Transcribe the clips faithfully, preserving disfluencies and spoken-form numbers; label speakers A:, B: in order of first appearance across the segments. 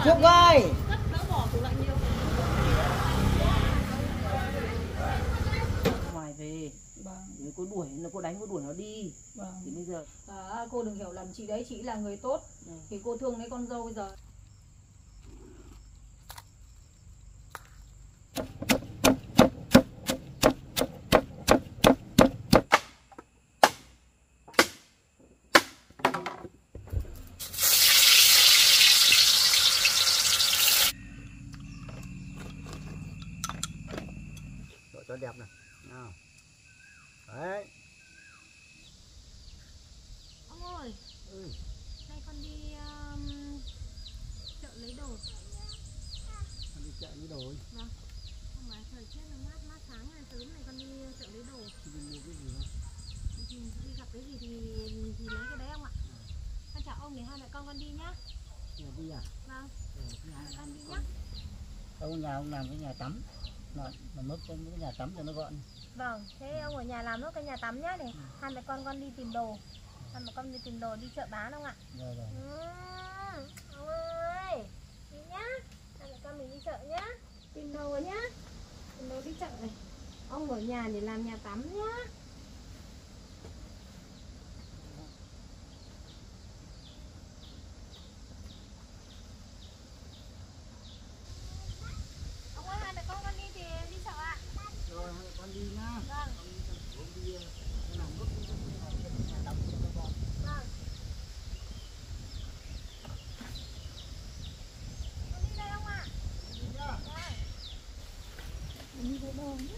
A: Phúc ơi. Ngoài về. Vâng. Cô đuổi nó, cô đánh cô đuổi nó đi. Vâng. Thì bây giờ
B: à, cô đừng hiểu lầm chị đấy, chị là người tốt. Ừ. Thì cô thương lấy con dâu bây giờ.
C: Cho đẹp này. Nào. Đấy.
D: Ông ơi.
C: Ừ.
D: Nay con đi um, chợ lấy đồ.
C: Con đi chợ lấy đồ ấy.
D: Vâng. Hôm nay thời tiết nó mát mát sáng này, sớm này con đi chợ lấy đồ.
C: Đi mua cái gì không?
D: Thì đi gặp cái gì thì thì lấy cái đấy ông ạ. À. Con chào ông để hai mẹ con con đi nhá.
C: Nhà đi à?
D: Vâng.
C: Ừ,
D: hai mẹ con đi
C: con...
D: nhá.
C: Ông nhà ông làm cái nhà tắm. Mà mà mất cái nhà tắm cho nó gọn.
D: Vâng, thế ông ở nhà làm nốt cái nhà tắm nhá để ừ. hai mẹ con con đi tìm đồ. Hai mẹ con đi tìm đồ đi chợ bán không ạ?
C: Rồi rồi.
D: Ừ, ông ơi, đi nhá. Hai mẹ con mình đi chợ nhá. Tìm đồ nhá. Tìm đồ đi chợ này. Ông ở nhà để làm nhà tắm nhá. Ông ơi, hai mẹ con con đi thì đi chợ ạ.
C: Rồi, hai mẹ con đi nhá.
D: Vâng.
C: Ông đi làm bước nhà tắm cho nó gọn.
D: Vâng. Con đi đây ông ạ.
C: Đi nhá.
D: Vâng. Đi với đồ nhé.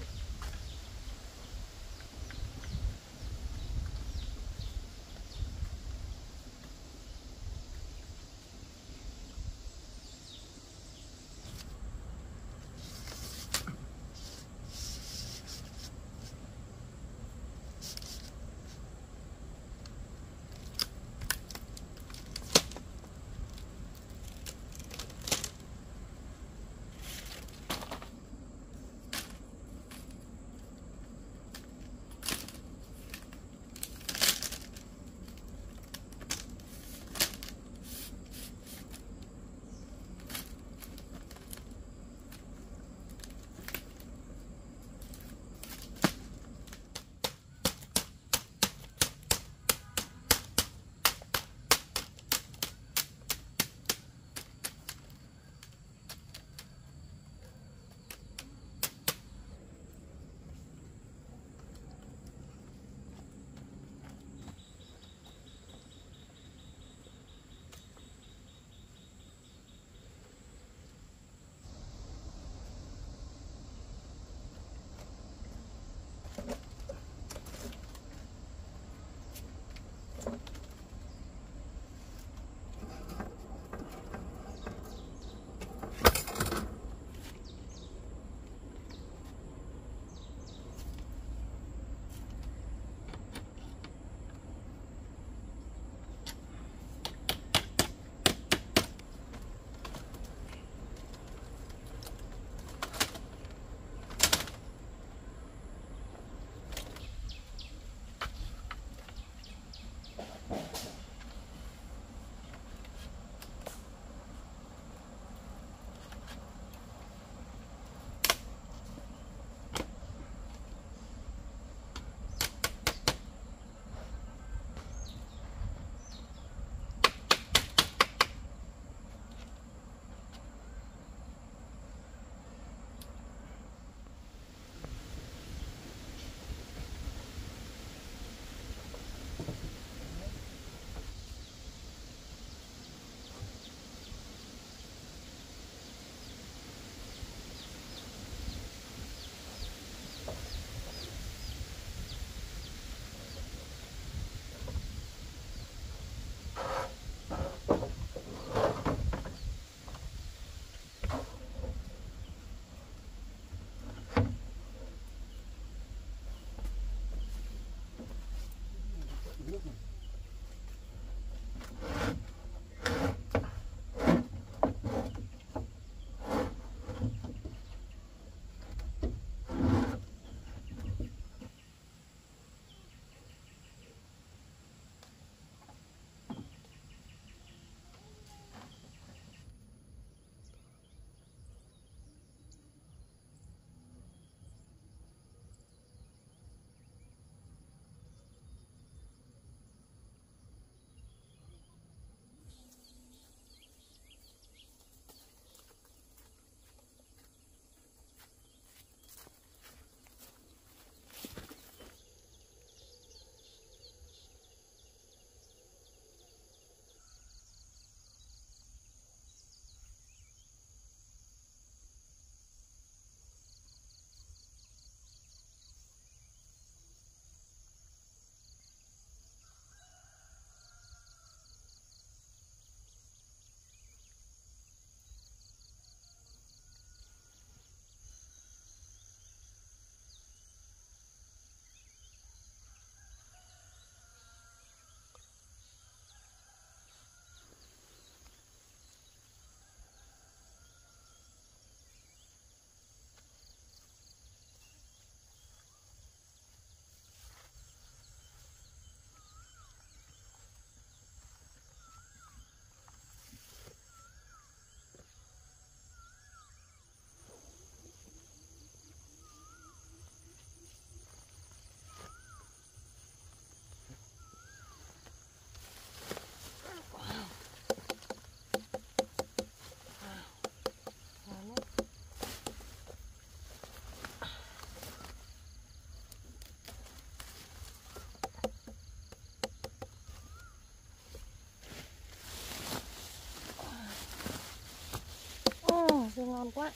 D: ngon quá.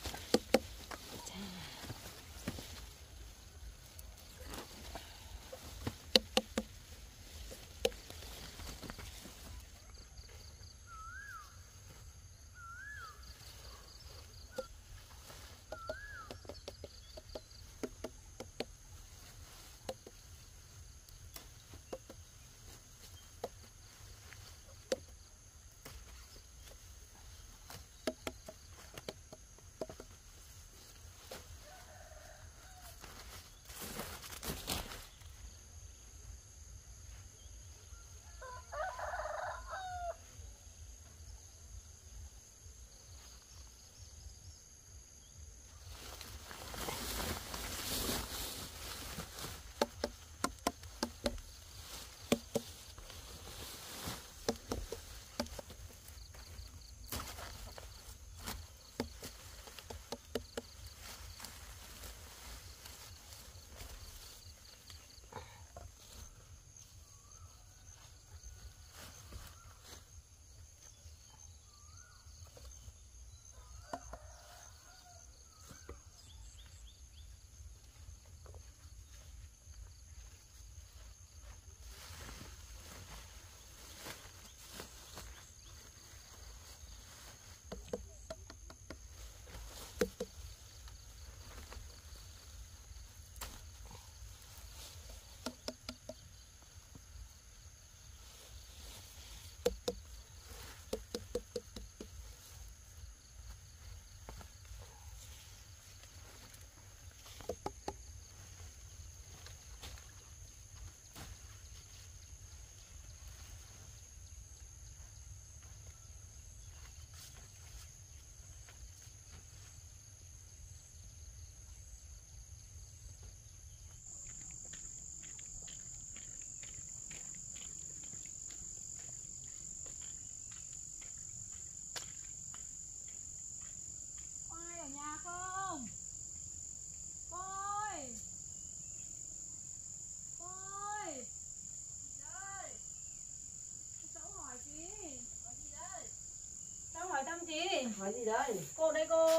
A: Hỏi gì đây?
B: Cô đây cô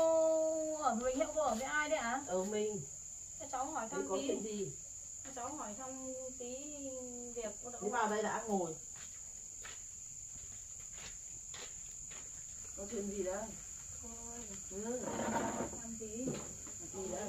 B: ở mình hiệu cô ở với ai đấy ạ? À?
A: Ở mình.
B: Cho cháu hỏi thăm
A: Thế có
B: tí.
A: chuyện gì?
B: Cho cháu hỏi thăm tí việc cô đã.
A: Thế vào đây đã ngồi. Có chuyện gì đấy?
B: Ôi,
A: Ừ.
B: thăm tí.
A: Gì đấy?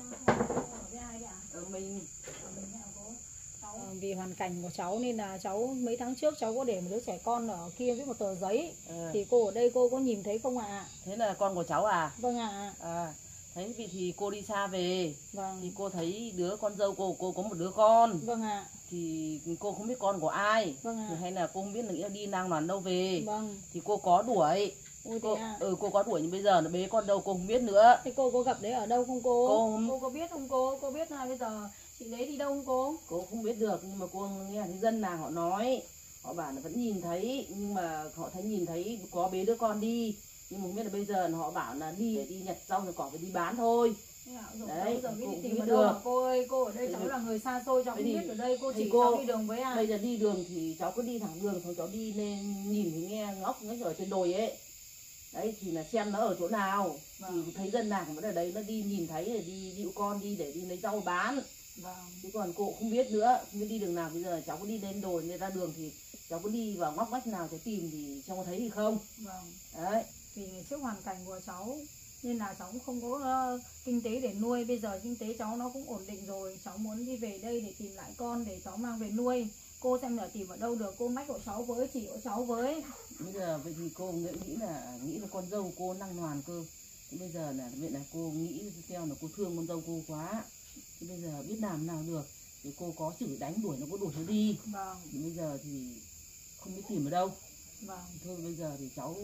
B: Ở với ai đấy ạ? À?
A: Ở mình.
B: Ở mình hả cô? Cháu... Vì hoàn cảnh của cháu nên là cháu mấy tháng trước cháu có để một đứa trẻ con ở kia với một tờ giấy. Ừ. Thì cô ở đây cô có nhìn thấy không ạ? À?
A: Thế là con của cháu à?
B: Vâng ạ. À.
A: À, thế vì thì cô đi xa về.
B: Vâng.
A: Thì cô thấy đứa con dâu cô, cô có một đứa con.
B: Vâng ạ. À.
A: Thì cô không biết con của ai.
B: Vâng ạ. À.
A: Hay là cô không biết là đi nang loàn đâu về.
B: Vâng.
A: Thì cô có đuổi.
B: Ôi
A: cô,
B: à.
A: Ừ cô có đuổi nhưng bây giờ nó bế con đâu cô không biết nữa.
B: Thế cô có gặp đấy ở đâu không cô?
A: Cô, không...
B: cô có biết không cô? Cô biết là bây giờ chị đấy đi đâu không cô?
A: Cô không biết được nhưng mà cô nghe thấy dân làng họ nói. Họ bảo là vẫn nhìn thấy nhưng mà họ thấy nhìn thấy có bế đứa con đi. Nhưng mà không biết là bây giờ họ bảo là đi để đi nhặt rau rồi cỏ phải đi bán thôi.
B: Rồi,
A: đấy,
B: giờ biết
A: cô
B: đi tìm
A: biết
B: ở đâu
A: được.
B: Mà cô ơi, cô ở đây cháu là người xa xôi, cháu không
A: thì,
B: biết ở đây, cô chỉ
A: cô,
B: cháu đi đường với ai.
A: Bây giờ đi đường thì cháu cứ đi thẳng đường, xong cháu đi lên nhìn thì nghe ngóc nó ở trên đồi ấy. Đấy thì là xem nó ở chỗ nào. Vâng. Thì thấy dân làng vẫn ở đấy, nó đi nhìn thấy để đi dịu con đi để đi lấy rau bán. Vâng. Chứ còn cô không biết nữa, không biết đi đường nào. Bây giờ cháu có đi lên đồi lên ra đường thì cháu có đi vào ngóc ngách nào cháu tìm thì cháu có thấy thì không. Vâng. Đấy.
B: Vì ngày trước hoàn cảnh của cháu nên là cháu cũng không có uh, kinh tế để nuôi. Bây giờ kinh tế cháu nó cũng ổn định rồi, cháu muốn đi về đây để tìm lại con để cháu mang về nuôi. Cô xem là tìm ở đâu được, cô mách của cháu với, chỉ của cháu với.
A: Bây giờ vậy thì cô nghĩ là nghĩ là con dâu cô năng hoàn cơ. Thì bây giờ là vậy là cô nghĩ theo là cô thương con dâu cô quá. Thì bây giờ biết làm nào được. Thì cô có chửi đánh đuổi nó, có đuổi nó đi. Vâng. Thì bây giờ thì không biết tìm ở đâu. Vâng. Thôi bây giờ thì cháu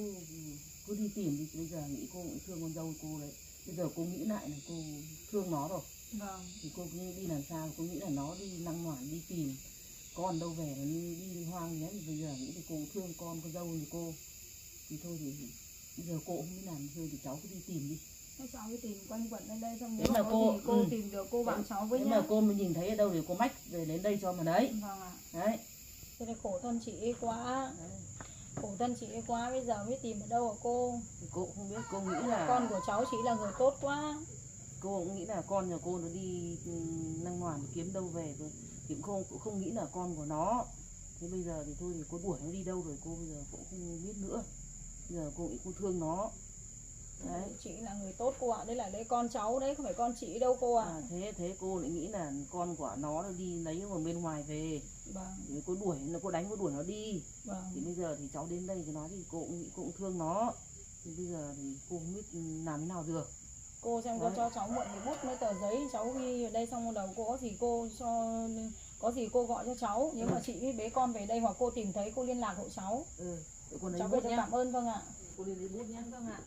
A: cứ đi tìm đi. Bây giờ nghĩ cô cũng thương con dâu cô đấy. Bây giờ cô nghĩ lại là cô thương nó rồi. Vâng. Thì cô cứ đi làm sao, cô nghĩ là nó đi năng hoàn đi tìm con đâu về nó đi hoang nhé. Bây giờ nghĩ thì cô thương con con dâu thì cô thì thôi thì bây giờ cô cũng không biết làm thôi thì cháu cứ đi tìm đi.
B: Thế cháu đi tìm quanh quẩn lên đây xong nếu mà cô, cô ừ. tìm được cô bảo cháu với nhá.
A: Nếu mà cô mà nhìn thấy ở đâu thì cô mách về đến đây cho mà đấy.
B: Vâng ạ.
A: Đấy.
B: Thế này khổ thân chị quá. Đấy. khổ thân chị ấy quá, bây giờ biết tìm ở đâu hả cô?
A: Thì cô cũng không biết, cô nghĩ là
B: Con của cháu chị là người tốt quá.
A: cô cũng nghĩ là con nhà cô nó đi ừ, năng ngoài kiếm đâu về rồi, thì cũng không cũng không nghĩ là con của nó. Thế bây giờ thì thôi thì cô đuổi nó đi đâu rồi cô bây giờ cũng không biết nữa. Bây giờ cô nghĩ cô thương nó. Đấy.
B: Chị là người tốt cô ạ, đấy là đấy con cháu đấy, không phải con chị đâu cô ạ.
A: À, thế thế cô lại nghĩ là con của nó nó đi lấy ở bên ngoài về.
B: Vâng.
A: Thì cô đuổi nó, cô đánh cô đuổi nó đi.
B: Vâng.
A: Thì bây giờ thì cháu đến đây với nó thì cô cũng nghĩ cô cũng thương nó. Thì bây giờ thì cô không biết làm thế nào được.
B: Cô xem có cho cháu mượn một bút với tờ giấy cháu ghi ở đây, xong một đầu cô có gì cô cho, có gì cô gọi cho cháu. Nếu
A: ừ.
B: mà chị với bế con về đây hoặc cô tìm thấy cô liên lạc hộ cháu.
A: Ừ. Cô lấy
B: Cháu
A: bút
B: bây giờ
A: nhá.
B: cảm ơn. Vâng ạ.
A: Cô đi lấy bút nhé.
B: Vâng ạ.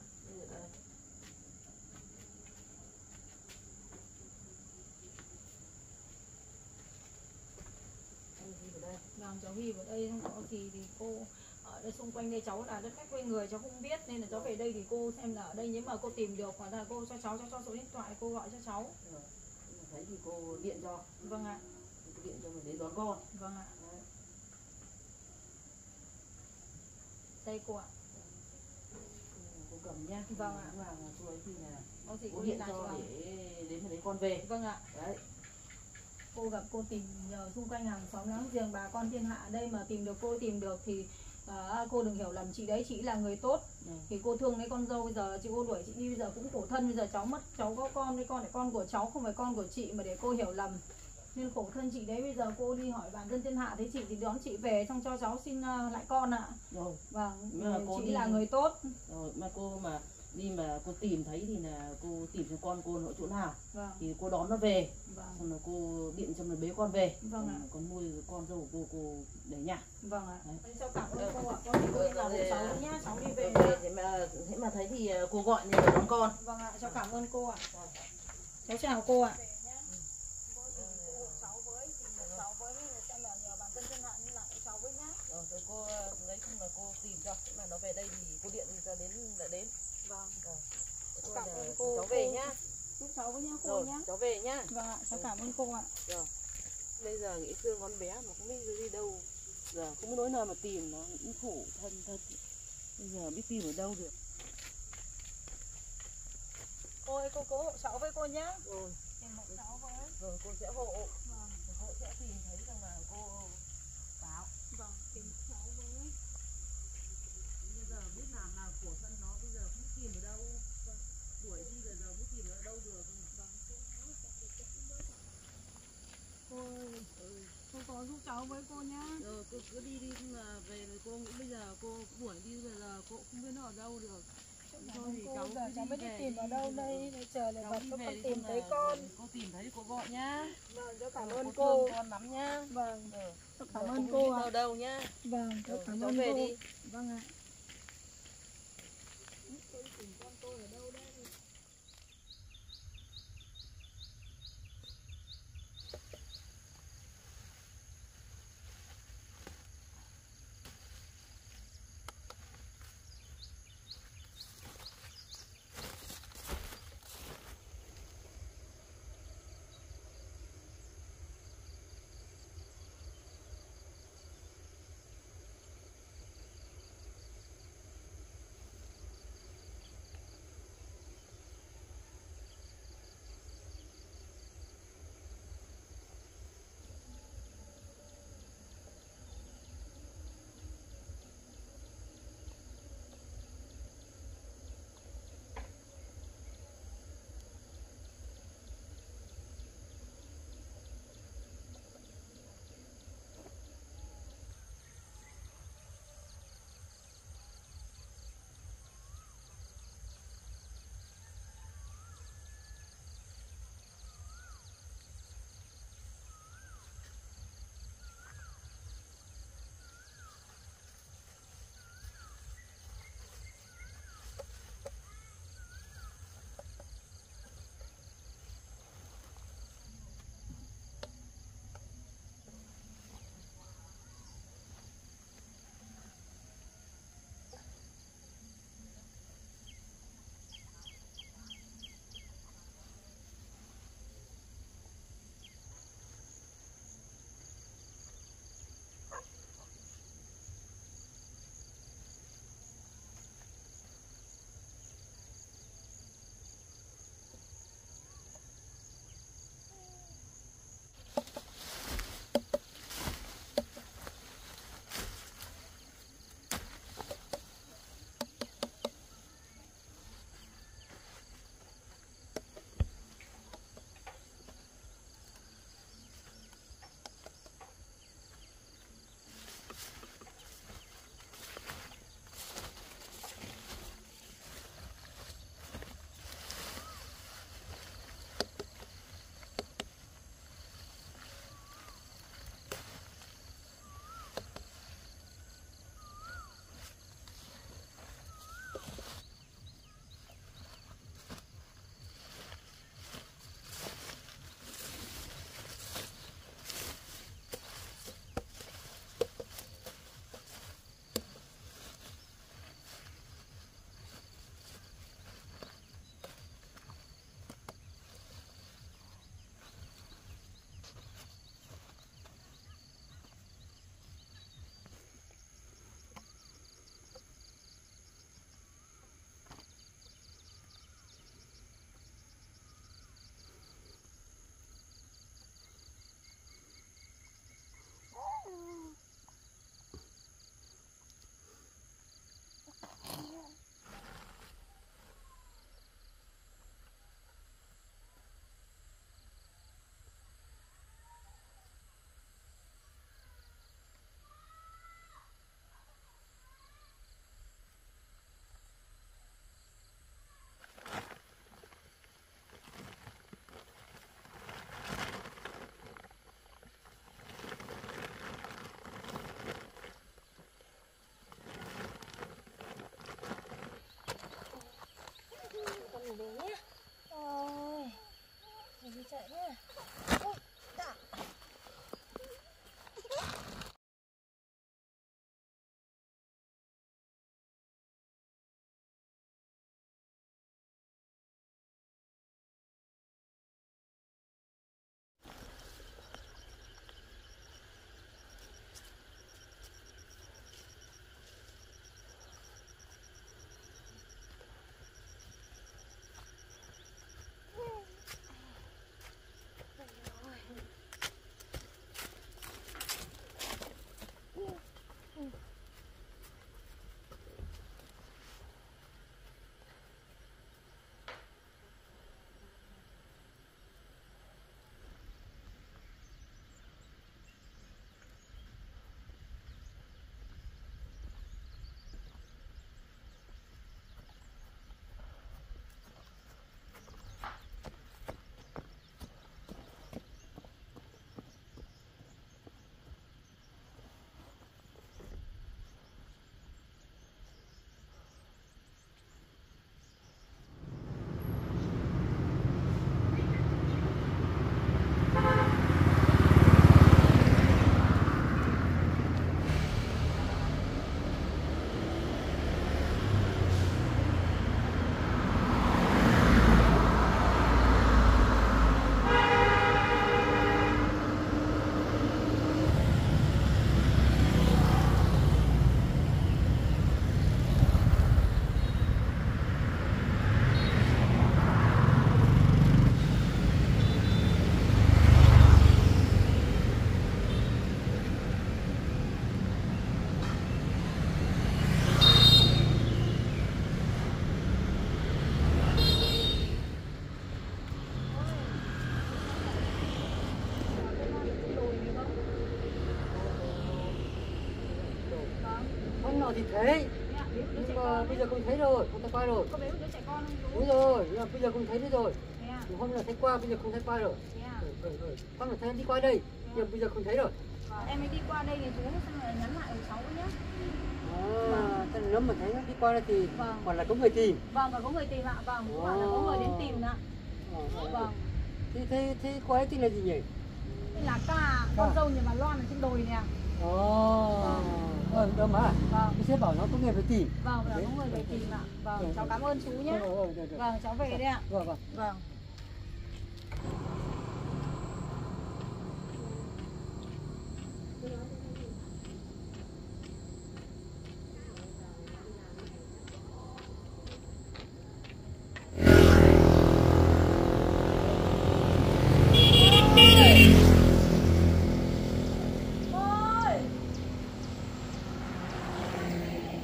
B: Vâng, cháu ghi vào đây, không có gì thì cô ở đây xung quanh đây cháu là đất khách quê người cháu không biết, nên là cháu về đây thì cô xem là ở đây nếu mà cô tìm được hoặc là cô cho cháu cho cho số điện thoại cô gọi cho cháu.
A: Rồi. Thấy thì cô điện cho.
B: Vâng ạ.
A: Cô điện cho mình đến đón con.
B: Vâng ạ.
A: Đấy.
B: Đây cô ạ.
A: Cô cầm nhá.
B: Vâng ạ.
A: Và cô ấy thì là
B: Có gì
A: cô
B: cô
A: điện
B: liên lạc
A: cho
B: cho.
A: để đến mà lấy con về.
B: Vâng ạ.
A: Đấy.
B: Cô gặp cô tìm nhờ xung quanh hàng xóm láng giềng bà con thiên hạ ở đây mà tìm được cô tìm được thì à, cô đừng hiểu lầm chị đấy, chị là người tốt.
A: Ừ.
B: Thì cô thương lấy con dâu, bây giờ chị cô đuổi chị đi, bây giờ cũng khổ thân, bây giờ cháu mất, cháu có con, với con là con của cháu không phải con của chị mà để cô hiểu lầm, nên khổ thân chị đấy. Bây giờ cô đi hỏi bản dân thiên hạ thấy chị thì đón chị về xong cho cháu xin uh, lại con ạ.
A: Rồi.
B: Vâng,
A: Nhưng mà cô
B: chị
A: đi...
B: là người tốt.
A: Rồi mà cô mà đi mà cô tìm thấy thì là cô tìm cho con cô ở chỗ nào.
B: Vâng.
A: Thì cô đón nó về.
B: Vâng.
A: Xong rồi cô điện cho nó bế con về.
B: Vâng ạ.
A: Con nuôi con dâu của cô cô để nhà.
B: Vâng ạ.
A: Đấy.
B: Cháu cảm ơn cô ạ. Con thì cô là hộ cháu nhá, cháu đi về.
A: Về thế mà thế mà thấy thì cô gọi nên là đón con.
B: Vâng ạ, cháu cảm ơn cô ạ. Cháu chào cô ạ.
A: Rồi, rồi cô lấy chung là cô tìm cho, mà nó về đây thì cô điện thì giờ đến là đến.
B: Vâng.
A: Rồi.
B: Cảm ơn cô.
A: Cháu về nhá.
B: Chúc cháu với nhá cô
A: Rồi,
B: nhá.
A: cháu về nhá.
B: Vâng ạ, cháu cảm ơn cô ạ.
A: Rồi. Bây giờ nghĩ thương con bé mà không biết đi đâu. Giờ không biết nỗi nào mà tìm nó cũng khổ thân thật. Bây giờ biết tìm ở đâu được.
B: Cô ơi, cô cố hộ cháu với cô nhá.
A: Rồi.
B: Tìm hộ cháu với.
A: Rồi cô sẽ hộ.
B: Vâng.
A: Hộ sẽ tìm thấy rằng là cô báo.
B: Vâng, tìm cháu với.
A: Bây giờ biết làm nào khổ thân nó, bây giờ không tìm ở đâu. Vâng. Đuổi đi bây giờ biết tìm ở đâu được.
B: Vâng. Cô ơi, ừ. Cô có giúp cháu với cô nhá.
A: Rồi cô cứ đi đi, mà về rồi cô nghĩ bây giờ cô đuổi đi, bây giờ cô không biết nó ở đâu được.
B: Thôi thì cháu giờ cháu mới đi tìm ở đâu đây, để chờ để vật có con tìm thấy con.
A: Cô tìm thấy cô gọi nhá.
B: Vâng, cháu cảm ơn
A: cô.
B: cô.
A: Thương con lắm nhá.
B: Vâng,
A: Ừ.
B: cháu cảm ơn cô ạ.
A: Ở đâu nhá.
B: Vâng, cháu
A: Ừ,
B: cảm
A: cháu
B: ơn
A: về
B: cô.
A: đi.
B: Vâng ạ.
D: chạy nhé. Ui, dạ.
C: Hôm nọ thì thấy, nhưng mà bây giờ không thấy rồi, không thấy qua rồi.
B: Có bé một đứa trẻ con không chú?
C: Đúng rồi, nhưng mà bây giờ không thấy nữa rồi.
B: Thế à?
C: Hôm nọ thấy qua, bây giờ không thấy qua rồi.
B: Thế à?
C: Rồi, rồi, rồi. Con phải thấy đi qua đây, nhưng mà bây giờ không thấy rồi.
B: Vâng, em ấy đi qua đây thì chú xong rồi nhắn lại với cháu nhé.
C: À, thế nếu mà thấy nó đi qua đây thì
B: Vâng.
C: còn là có người tìm.
B: Vâng, và có người tìm ạ. Vâng, cũng bảo là có người đến tìm ạ.
C: À, à,
B: Vâng.
C: Thế, thế, thế cô ấy tên là gì nhỉ?
B: Đây là ca con dâu nhà bà Loan ở trên đồi nè.
C: Ồ, ờ, đâu mà.
B: Vâng.
C: Tôi sẽ bảo nó có người phải tìm.
B: Vâng, là có người về tìm ạ. Vâng, cháu cảm ơn chú nhé.
C: Rồi, rồi, rồi, rồi.
B: Vâng, cháu về đây ạ.
C: Vâng, vâng.
B: Vâng.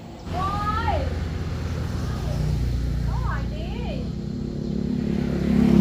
B: Ôi! Có hỏi tí.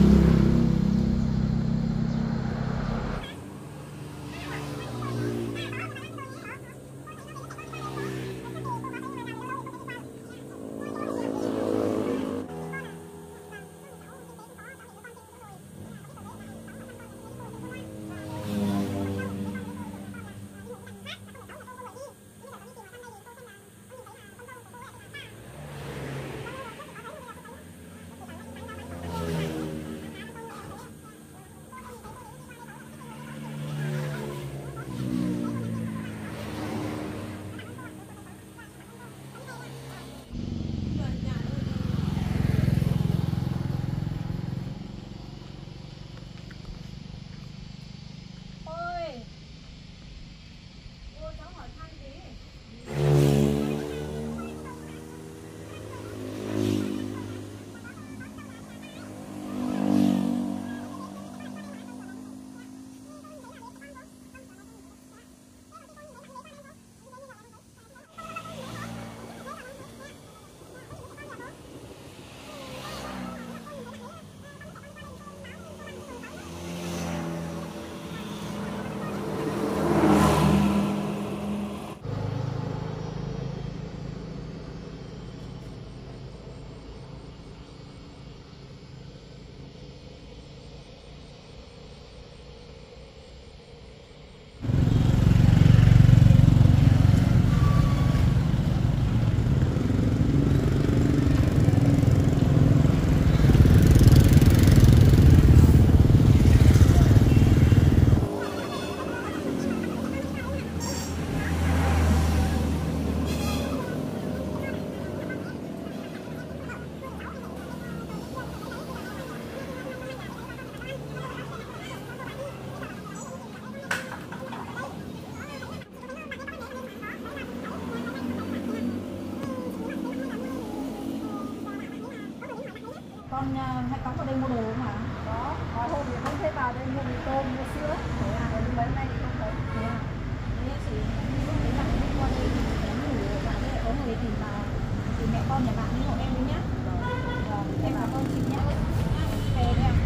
B: Con uh, hay có vào đây mua đồ không hả? Có, có hôm thì không thấy vào đây mua mì tôm, mua sữa. Thế à, mấy hôm nay thì không thấy. Thế à? Thế chị thấy bạn đi qua đây thì em ngủ, bạn đây có người tìm vào tìm mẹ con nhà bạn đi hộ em đi nhá. Vâng, em cảm ơn chị nhé. Về đây ạ.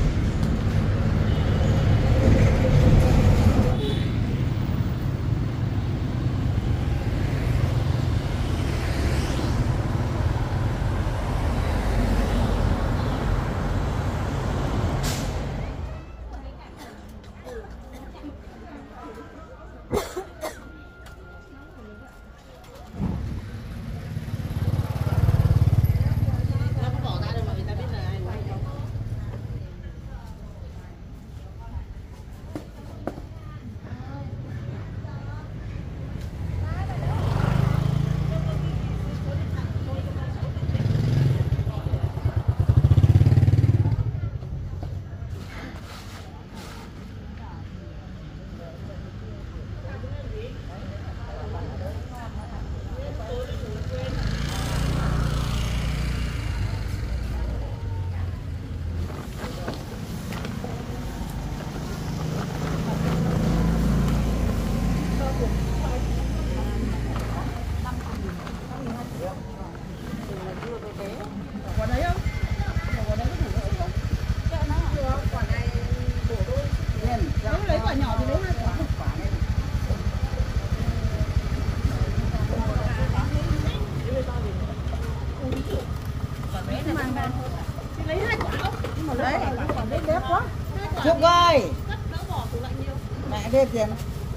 C: Trúc ơi, mẹ đưa tiền.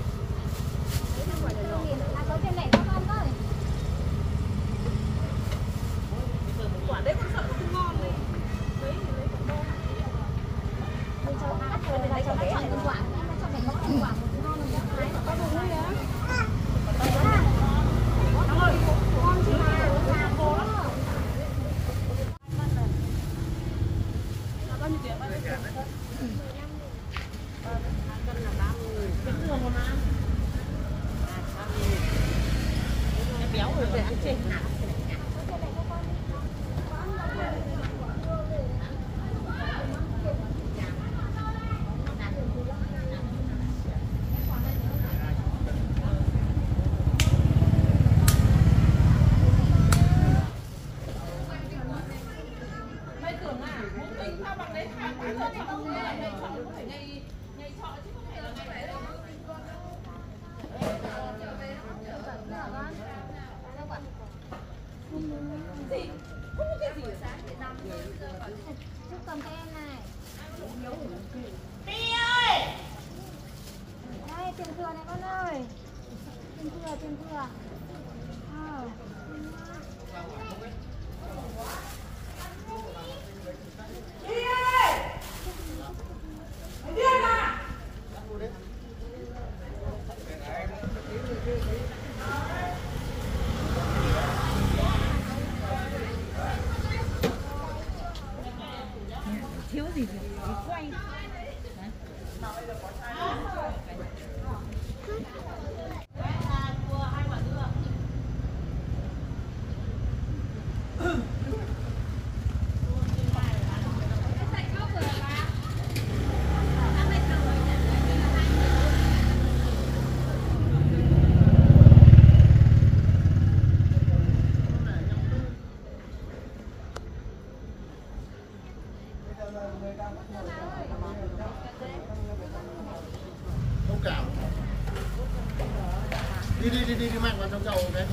A: Quả đấy con sợ nó không ngon đi. Đấy thì lấy quả ngon.
D: Mình cho ăn rồi này cho nó chọn một quả, nó cho mày có một quả một ngon rồi đấy. Có đồ nuôi á. Nó ơi, con chị mà làm cố lắm.
A: Bao nhiêu tiền? Bao nhiêu tiền? Cân là ba mươi. Bình thường mà ăn. Em béo rồi về ăn chè.
D: Cầm cho em này.
A: Ti ơi!
D: Đây, tiền thừa này con ơi. Tiền thừa, tiền thừa. Ờ.
A: Ti ơi! Điền à!
B: Thiếu gì thì quay.
E: Thông cảm. Đi đi đi đi, đi mạnh vào trong cầu cái không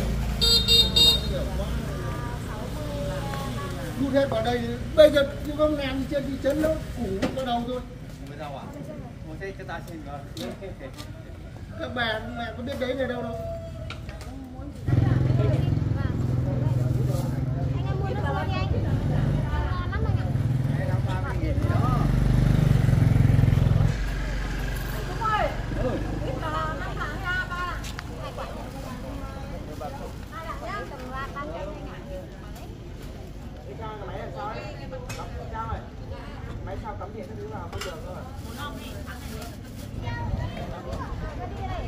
E: hút hết vào đây. Bây giờ chứ không làm gì trên thị trấn đâu, củ vào đầu thôi.
F: Mới đâu à? Một cái cái ta xin rồi.
E: Các bà mẹ có biết đấy là đâu đâu.
D: Anh em mua nước sôi đi anh. Ngon lắm anh ạ. Đúng rồi. Ít là năm tháng nha ba. Hai quả. Hai lạng nhá, tầm ba trăm anh ạ.
F: Cái con cái máy là sao ấy? Cắm sao rồi? Máy sao cắm điện cái thứ vào không được thôi. Muốn không đi, thắng này đi.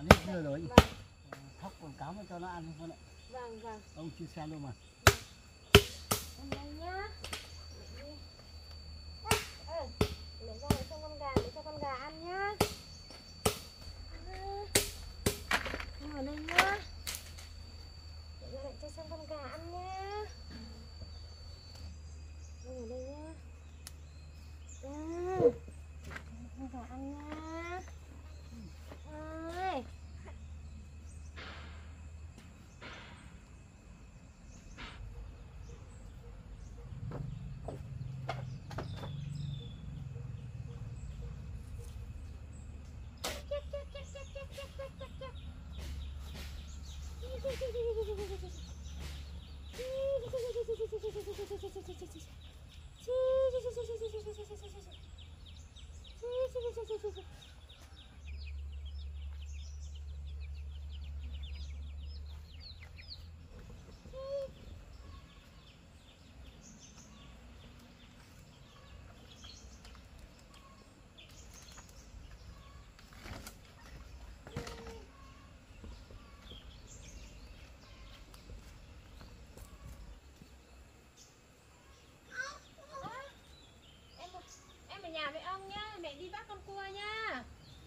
C: bạn ấy chưa rồi.
D: Vâng.
C: Thóc còn cáo cho nó ăn không ạ?
D: Vâng vâng.
C: Ông chưa xem đâu mà.
D: Em đây nhá. Ê, để ra để cho con gà để cho con gà ăn nhá. Em ở đây nhá. Để ra lại cho xem con gà ăn nhá. Em ở đây nhá. Ừ. Con gà ăn nhá. Ơi. Nhà với ông nhá, mẹ đi bắt con cua nhá.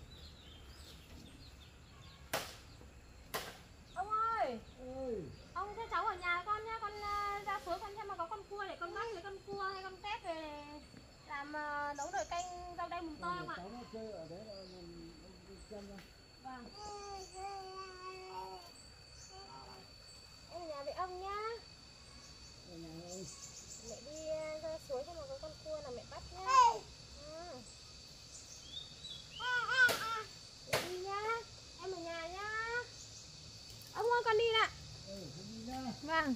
D: Ông ơi,
E: ơi.
D: Ông cho cháu ở nhà con nhá, con uh, ra suối con xem mà có con cua để con bắt lấy con cua hay con tép về làm uh, nấu nồi canh rau đay mùng tơi không ạ?
E: Cháu nó chơi ở đấy là chân thôi.
D: Vâng. Em ở nhà với ông nhá.
E: Ở nhà ơi.
D: Mẹ đi uh, ra suối xem mà có con cua là mẹ bắt nhá. Ừ. Mẹ đi nhá. Em ở nhà nhá. Ông ơi con đi ạ.
E: Ừ, con đi nhá.
D: Vâng.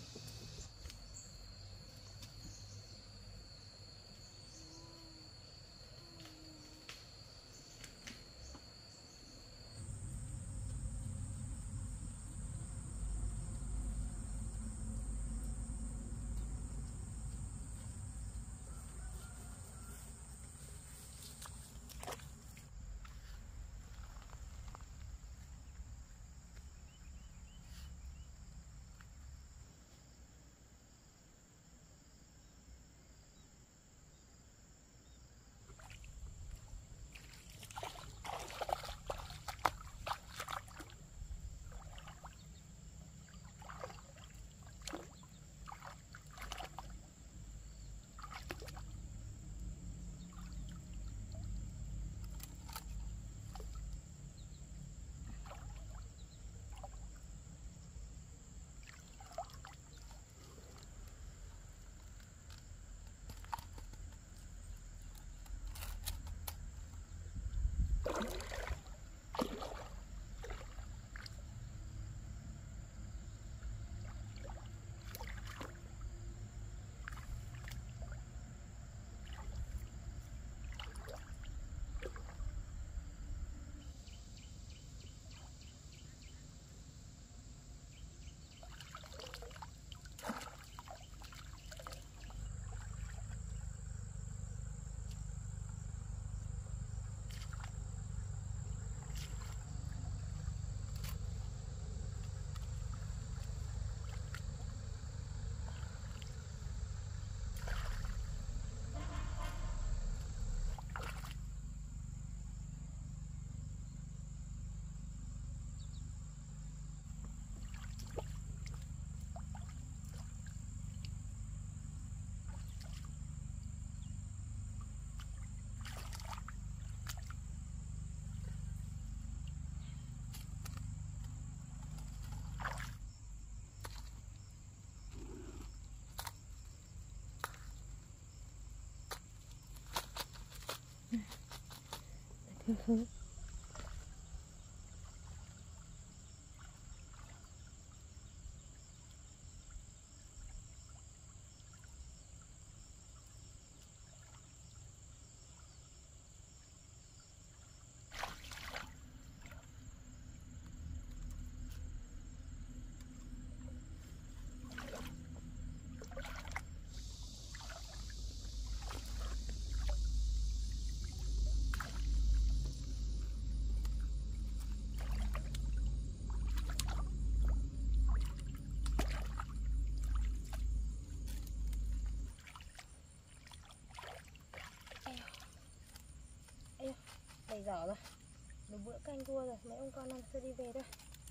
D: này dở rồi. Đủ bữa canh cua rồi, mấy ông con ăn tôi đi về thôi.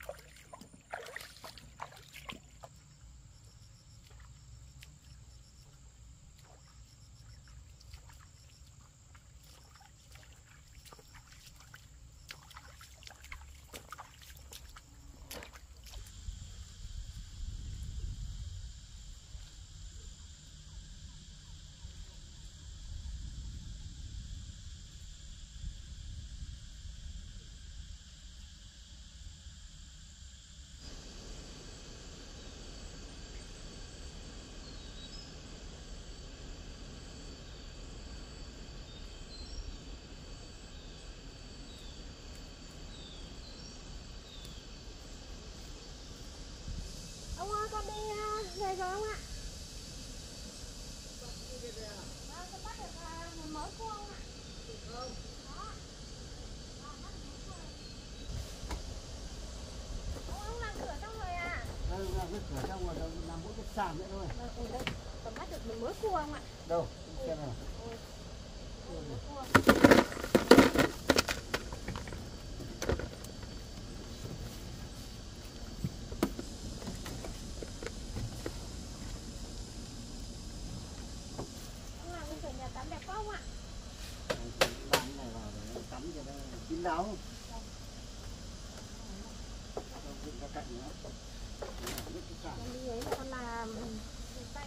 D: Ông ơi, con đi uh, về rồi không ạ? Vâng, con bắt được uh, một mớ cua không ạ? Không. Đó. Đó, bắt được mớ cua này. Ông, ông làm cửa xong rồi à?
C: Đây là cái cửa trong rồi, làm mỗi cái sàn nữa thôi.
D: Vâng, ở đây. Con bắt được một mớ cua không ạ?
C: Đâu, xem nào.
D: Ừ.
C: Cua này.
D: Cua. Ông làm cái cửa nhà tắm đẹp không ạ?
C: Bán cái này vào để tắm cho nó kín đáo. Không dựng ra cạnh nữa. Nước cái sàn.
D: Con đi ấy là con làm rửa tay.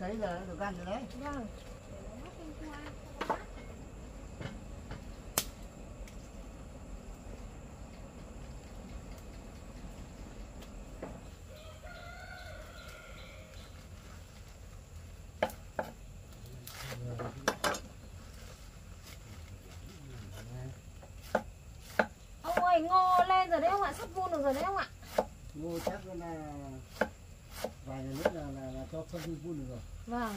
C: thấy là được ăn rồi đấy.
D: Vâng. Để nó mất thêm qua. Ông ơi, ngô lên rồi đấy ông ạ, sắp vun được rồi đấy ông ạ.
C: Ngô chắc là vài ngày nữa là, là, là cho phân vi vun được rồi.
D: Vâng.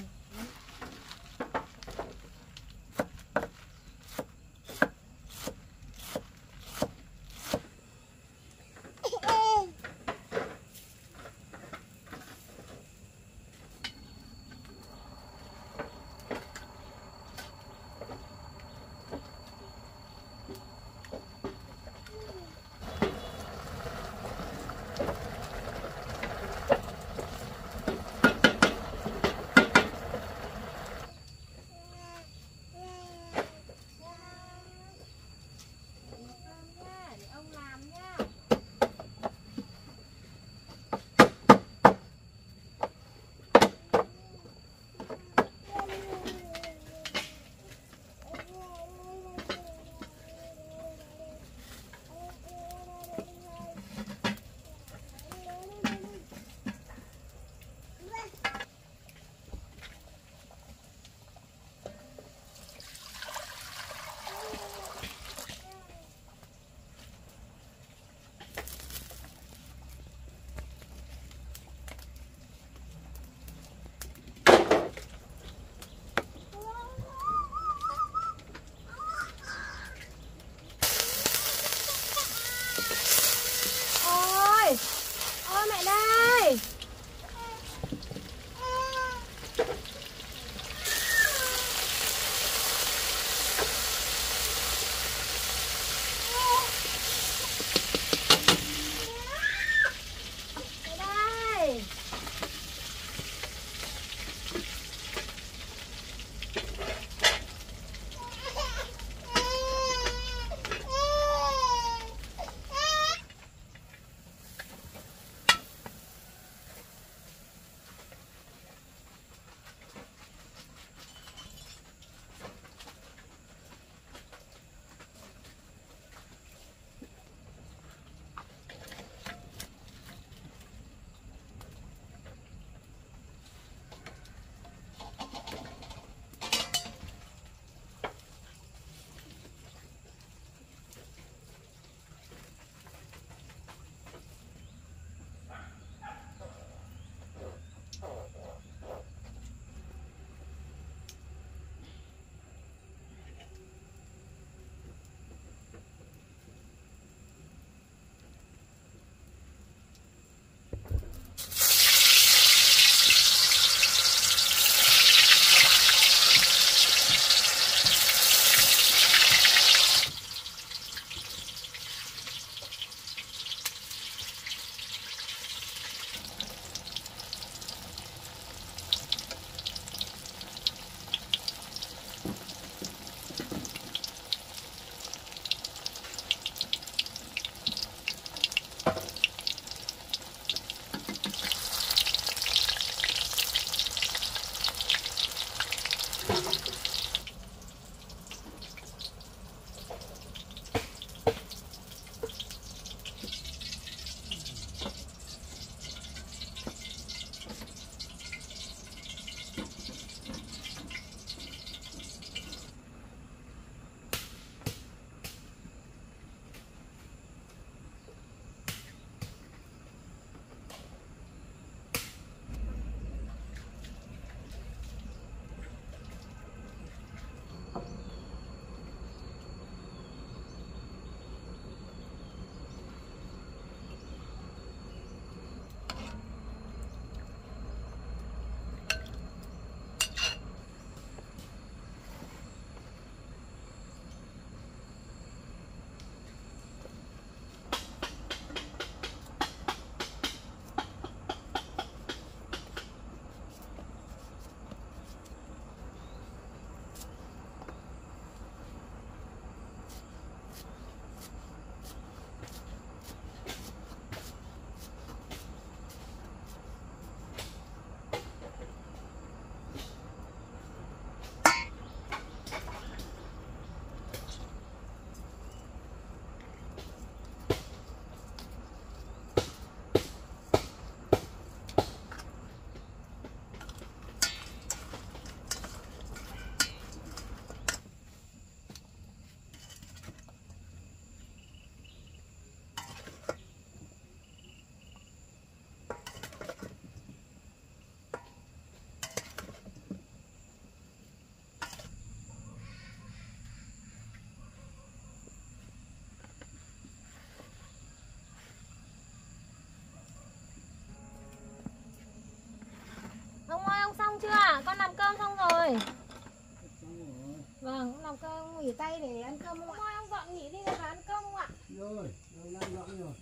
D: xong chưa? Con làm cơm xong rồi. Vâng, con làm cơm nghỉ tay để ăn cơm không ạ? Thôi ông dọn nghỉ đi rồi vào ăn cơm không ạ?
E: Rồi, rồi đang dọn rồi.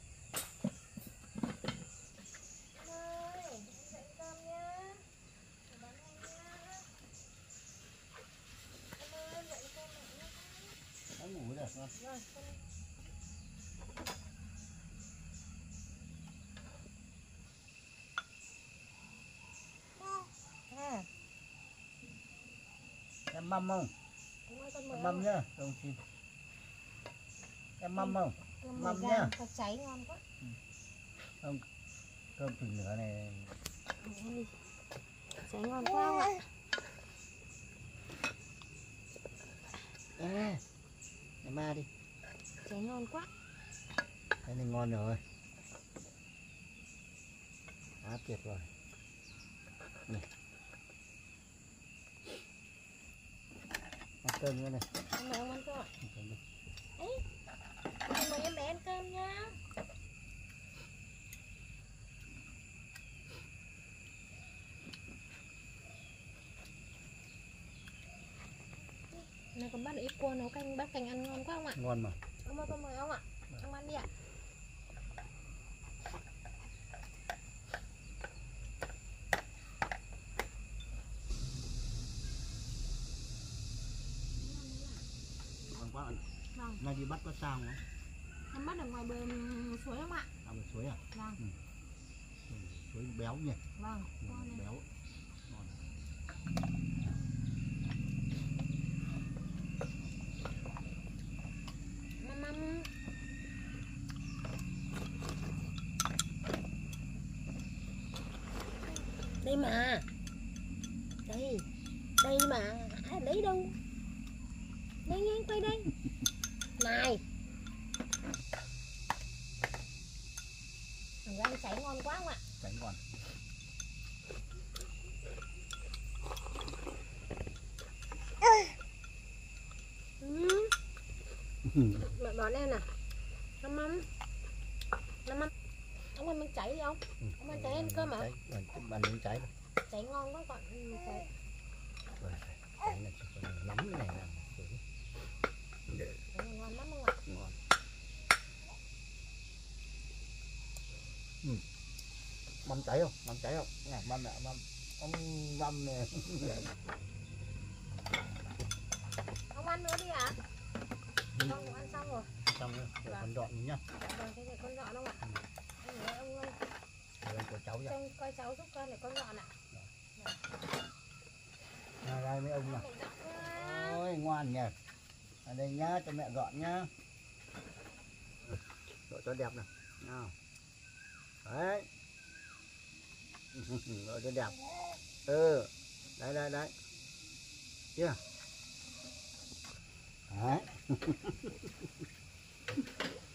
D: Ơi, dậy cơm nhá. Bắn anh nhá. Em ơi, dậy cơm mẹ nhá.
E: Đang ngủ rồi.
D: Vâng, con à,
C: Em mâm không?
D: đúng rồi, con mời
C: Em
D: ông
C: mâm
D: ạ.
C: nhá, đồng chí. Em mâm không?
D: Cơm
C: Mâm
D: mười
C: nhá.
D: gram, có cháy ngon quá.
C: Không, cơm thịt lửa này.
D: Ôi, cháy ngon quá không ạ?
C: Ê, em ma đi.
D: Cháy ngon quá.
C: Cái này ngon rồi. Á tuyệt rồi. Này. Ăn cơm nữa này.
D: Con mời ông ăn cơm ạ.
C: Ăn cơm đi.
D: Ấy, con mời em bé ăn cơm nhá. Này con bắt được ít cua nấu canh, bát canh ăn ngon quá không ạ?
C: Ngon mà.
D: Ông ơi, con mời ông ạ. Ông ăn đi ạ.
C: Ngon quá.
D: Vâng.
C: Nay đi bắt có sao không?
D: Em bắt ở ngoài bờ suối không ạ?
C: À, bờ suối à?
D: Vâng.
C: Ừ. Ừ, suối béo nhỉ?
D: Vâng.
C: Ừ,
D: Ngon này.
C: béo. Ngon.
D: Măm măm. Đây mà. Đây. Đây mà. À, đấy đâu? Đây nhanh quay đây. Này. Thằng rang cháy ngon quá không ạ?
C: Cháy ngon.
D: Ừ. Mẹ bón em nè. Năm mắm. Năm mắm. Ông ăn miếng cháy đi không?
C: Ừ.
D: Ông ăn cháy ăn cơm hả?
C: Cháy, ăn miếng cháy.
D: Cháy ngon quá còn ừ, cháy.
C: Cháy này chỉ còn nóng cái này là
D: Cháy ngon lắm không ạ?
C: ngon. Ừ. Mâm cháy không? Mâm cháy không? Này, mâm nè, mâm. Ông mâm nè.
D: Ông ăn nữa đi ạ?
C: Ừ.
D: Con cũng ăn xong rồi.
C: Xong rồi, để con dọn nhá.
D: Vâng, thế để con dọn không ạ? Anh ơi, ông ơi,
C: Để con cho cháu ra.
D: trông coi cháu giúp con để con dọn ạ.
C: À, đây mấy ông nào.
D: Mẹ dọn nha.
C: Ôi, ngoan nhỉ. Ở đây nhá, cho mẹ dọn nhá. Dọn cho đẹp nào. Nào. Đấy. Dọn cho đẹp. Ừ. Đấy, đấy, đấy. Chưa? Đấy.